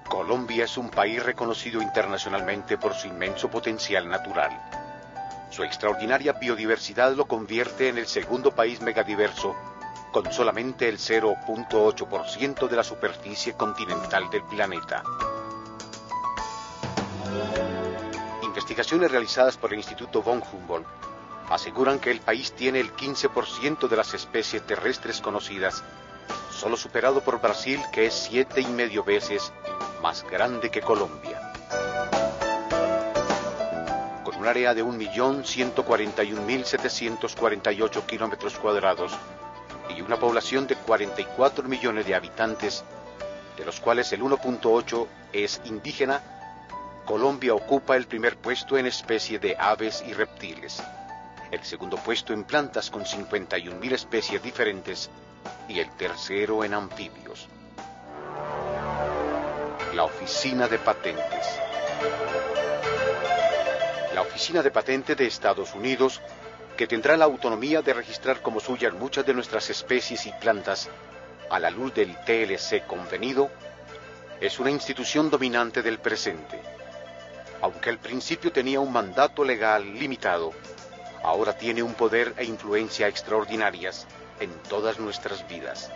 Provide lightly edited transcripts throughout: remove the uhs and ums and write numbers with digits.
Colombia es un país reconocido internacionalmente por su inmenso potencial natural. Su extraordinaria biodiversidad lo convierte en el segundo país megadiverso, con solamente el 0.8% de la superficie continental del planeta. Investigaciones realizadas por el Instituto von Humboldt aseguran que el país tiene el 15% de las especies terrestres conocidas, solo superado por Brasil, que es 7,5 veces más grande que Colombia. Con un área de 1.141.748 kilómetros cuadrados y una población de 44 millones de habitantes, de los cuales el 1.8 es indígena, Colombia ocupa el primer puesto en especie de aves y reptiles, el segundo puesto en plantas con 51.000 especies diferentes y el tercero en anfibios. La Oficina de Patentes. La Oficina de Patentes de Estados Unidos, que tendrá la autonomía de registrar como suyas muchas de nuestras especies y plantas a la luz del TLC convenido, es una institución dominante del presente. Aunque al principio tenía un mandato legal limitado, ahora tiene un poder e influencia extraordinarias en todas nuestras vidas.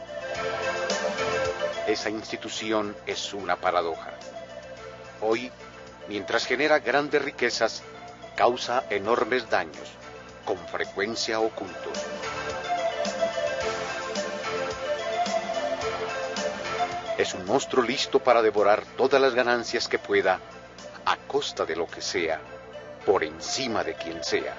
Esa institución es una paradoja. Hoy, mientras genera grandes riquezas, causa enormes daños, con frecuencia ocultos. Es un monstruo listo para devorar todas las ganancias que pueda, a costa de lo que sea, por encima de quien sea.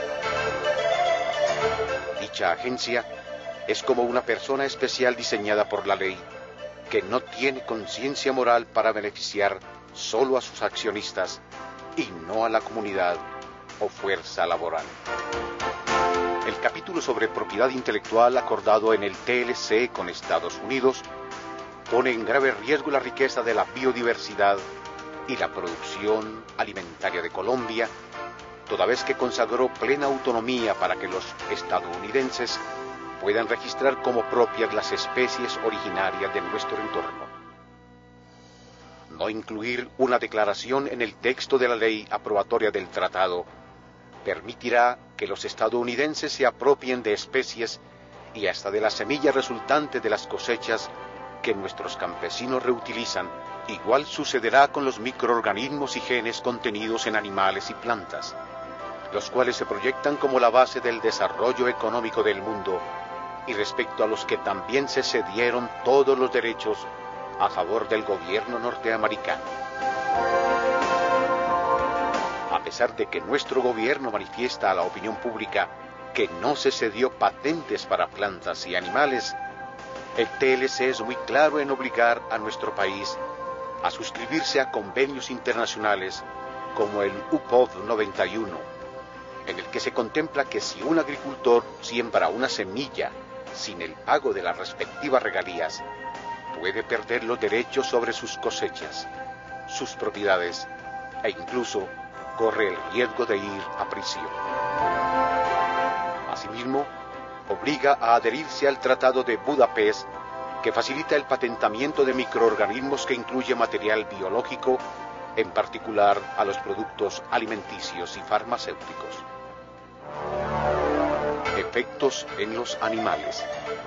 Dicha agencia es como una persona especial diseñada por la ley, que no tiene conciencia moral para beneficiar solo a sus accionistas y no a la comunidad o fuerza laboral. El capítulo sobre propiedad intelectual acordado en el TLC con Estados Unidos pone en grave riesgo la riqueza de la biodiversidad y la producción alimentaria de Colombia, toda vez que consagró plena autonomía para que los estadounidenses puedan registrar como propias las especies originarias de nuestro entorno. No incluir una declaración en el texto de la ley aprobatoria del tratado permitirá que los estadounidenses se apropien de especies y hasta de la semilla resultante de las cosechas que nuestros campesinos reutilizan. Igual sucederá con los microorganismos y genes contenidos en animales y plantas, los cuales se proyectan como la base del desarrollo económico del mundo y respecto a los que también se cedieron todos los derechos a favor del gobierno norteamericano. A pesar de que nuestro gobierno manifiesta a la opinión pública que no se cedió patentes para plantas y animales, el TLC es muy claro en obligar a nuestro país a suscribirse a convenios internacionales como el UPOV 91, en el que se contempla que si un agricultor siembra una semilla sin el pago de las respectivas regalías, puede perder los derechos sobre sus cosechas, sus propiedades e incluso corre el riesgo de ir a prisión. Asimismo, obliga a adherirse al Tratado de Budapest, que facilita el patentamiento de microorganismos que incluye material biológico, en particular a los productos alimenticios y farmacéuticos. Efectos en los animales.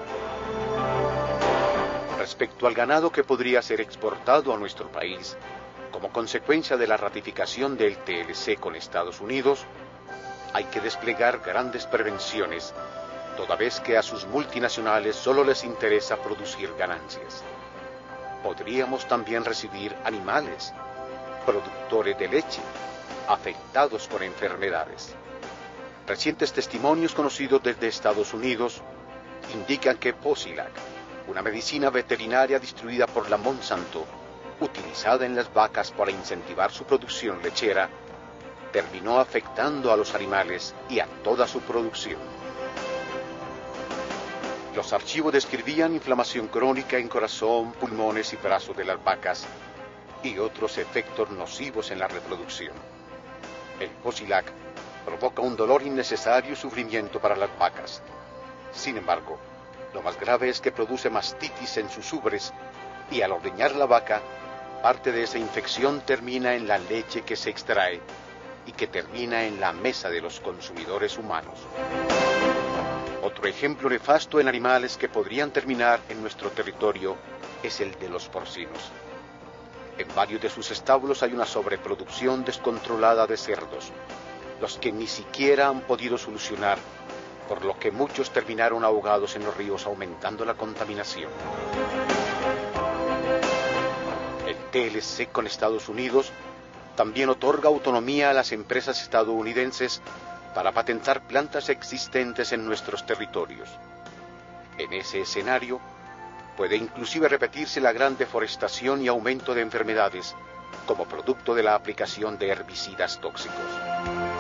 Respecto al ganado que podría ser exportado a nuestro país, como consecuencia de la ratificación del TLC con Estados Unidos, hay que desplegar grandes prevenciones, toda vez que a sus multinacionales solo les interesa producir ganancias. Podríamos también recibir animales, productores de leche, afectados por enfermedades. Recientes testimonios conocidos desde Estados Unidos indican que Posilac, una medicina veterinaria distribuida por la Monsanto, utilizada en las vacas para incentivar su producción lechera, terminó afectando a los animales y a toda su producción. Los archivos describían inflamación crónica en corazón, pulmones y brazos de las vacas y otros efectos nocivos en la reproducción. El Posilac provoca un dolor innecesario y sufrimiento para las vacas. Sin embargo, lo más grave es que produce mastitis en sus ubres y al ordeñar la vaca parte de esa infección termina en la leche que se extrae y que termina en la mesa de los consumidores humanos. Otro ejemplo nefasto en animales que podrían terminar en nuestro territorio es el de los porcinos. En varios de sus establos hay una sobreproducción descontrolada de cerdos, los que ni siquiera han podido solucionar, por lo que muchos terminaron ahogados en los ríos, aumentando la contaminación. El TLC con Estados Unidos también otorga autonomía a las empresas estadounidenses para patentar plantas existentes en nuestros territorios. En ese escenario, puede inclusive repetirse la gran deforestación y aumento de enfermedades como producto de la aplicación de herbicidas tóxicos.